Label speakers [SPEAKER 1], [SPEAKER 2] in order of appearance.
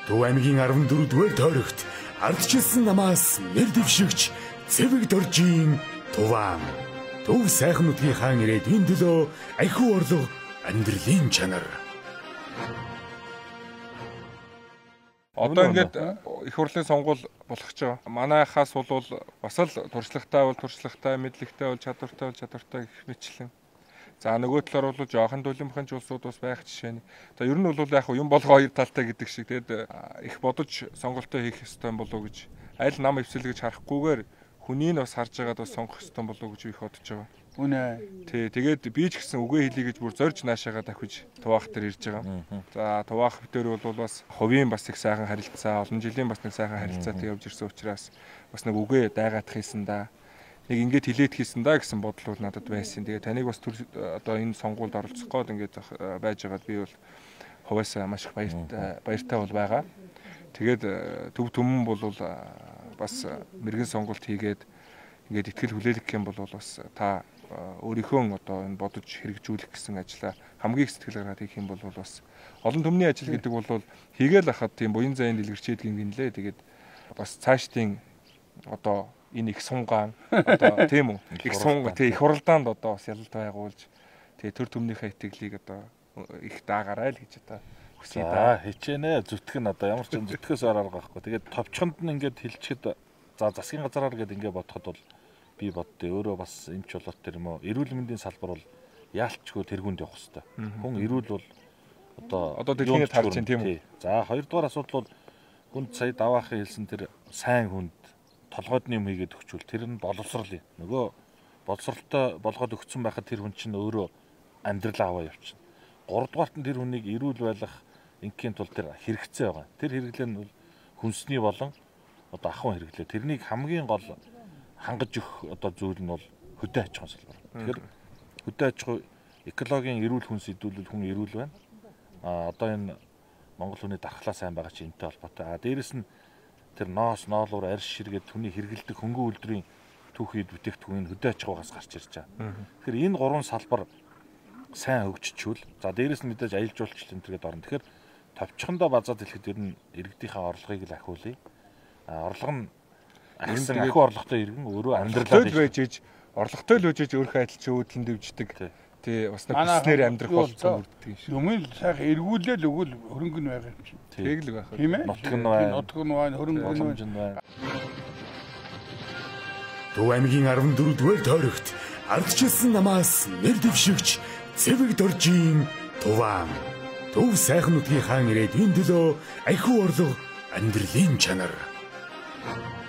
[SPEAKER 1] Төв аймгийн 14-р тойрогт ардчилсан намаас нэр дэвшигч цэвэг доржийн Туваан. Төв сайхан нутгийн хаан ирээдүйн төлөө ахиу орлого амьдралын чанар.
[SPEAKER 2] Одоо ингээд их хурлын сонгуул болох ч байгаа. Манайхаас бол бас л туршлагатай, мэдлэгтэй, чадвартай гэх мэтлэн. За нөгөө талаар бол жоохон төлөмхөн ч улсууд бас байх жишээ нь. Одоо ер нь бол яг юм болгоо хоёр талтай гэдэг шиг тэгээд их бодож сонголтоо хийх ёстой болов уу гэж аль нам эвсэл гэж харахгүйгээр хүнийг бас харж байгаад бас сонгох ёстой болов уу гэж их бодож байгаа.
[SPEAKER 3] Үнэ.
[SPEAKER 2] Тий, тэгээд би ч гэсэн үгээ хэлье гэж бүр зорж наашаага давхиж Туваах дээр ирж байгаа. За Туваах дээр бол бас хувийн бас их сайхан харилцаа, олон жилийн бас нэг сайхан харилцаатай явж ирсэн учраас бас нэг үгээ дайгаадах хийсэн да. Нэг ингээд хилээд хийсэн да гэсэн бодол бол надад байсан. Тэгээд таныг бас одоо энэ сонгуульд оролцох гээд ингээд байж байгаад би бол хувьяасаа маш их баяртай бол байгаа. Тэгээд төв төмөн бол бас мэрэгэн сонголт хийгээд ингээд ихтгэл хүлээлгэх юм бол бас та өөрийнхөө одоо энэ бодож хэрэгжүүлэх гэсэн ажлаа хамгийн их сэтгэл гаргаад хийх юм бол бас олон түмний ажил гэдэг бол хийгээл ахад тийм буян заяанд илэрчээд гинлээ. Тэгээд бас цаашдын одоо энэ их сунгаан одоо тийм үү их сунга тий их хуралдаанд одоо бас ялалт байгуулж тий төр төмнийхээ итгэлийг одоо их даагаарай л гэж одоо хүсье да.
[SPEAKER 4] Хичээнэ зүтгэх нь одоо ямар ч зүтгэхээс арга байхгүй. Тэгээд товчхонд нь ингээд хилчихэд за засгийн газараар гээд ингээд бодоход бол би боддөө өөрөө бас эмч болоод тэр юм уу эрүүл мэндийн салбар бол яалтчгүй тэргуунд явах хэвээр. Хүн эрүүл бол одоо
[SPEAKER 2] дэлхийд харж байна тийм үү.
[SPEAKER 4] За хоёрдугаар асуудал бол хүнд сая даваахын хэлсэн тэр сайн хүнд толгойдны юм хийгээд өгчүүл тэр нь боловсрал юм. Нөгөө боловсралтай болгоод өгсөн байхад тэр хүн чинь өөрөө амьдрал аваа явчихна. Гуравдугаарт нь тэр хүнийг эрүүл байлгах ингийн тул тэр хэрэгцээ байгаа. Тэр хэрэглээ нь бол хүнсний болон одоо ахуйн хэрэглээ. Тэрнийг хамгийн гол хангаж өгөх одоо зүйл нь бол хөдөө аж ахуйн салбар. Тэгэхээр хөдөө аж ахуй экологийн эрүүл хүнс идэвхжүүлэл хүн эрүүл байна. Одоо энэ Монгол хүний дархлаа сайн байгаа чинь энэтэй холбоотой. Дээрэс нь тэр ноолуур арьс ширгээд хүний хэрэгэлдэг хөнгөн үйлдвэрийн түүхийд бүтээгдэхүүн хөдөө аж ахуйгаас гарч ирж байгаа. Тэгэхээр энэ гурван салбар сайн хөгжчихвэл за дээрэс нь мэдээж аялал жуулчлалын төргээд орно. Тэгэхээр товчхондоо базаад хэлэхэд ер нь иргэдийнхээ орлогыг л ахиулъя. Орлого нь ахисан ахиу орлоготой иргэн өөрөө амьдралаа
[SPEAKER 2] байж иж орлоготой л үжиж өөрхөө адилч өөдөн дэвждэг. Тий бас нэг хүснээр амьдрах болсон үрддэг юм шиг.
[SPEAKER 3] Юм л сайхан эргүүлэл өгвөл хөрөнгө нь байгаа юм чинь.
[SPEAKER 2] Тэг л байх.
[SPEAKER 3] Тийм ээ.
[SPEAKER 4] Нутг нь байна.
[SPEAKER 3] Нутг нь байна, хөрөнгө нь байна.
[SPEAKER 1] Төв аймгийн 14-р тойрогт ардчилсан намаас нэр дэвшигч цэвэг доржийн Туваан. Төв сайхан нутгийн хаан ирээдүйн төлөө ахиу орлого амьдралын чанар.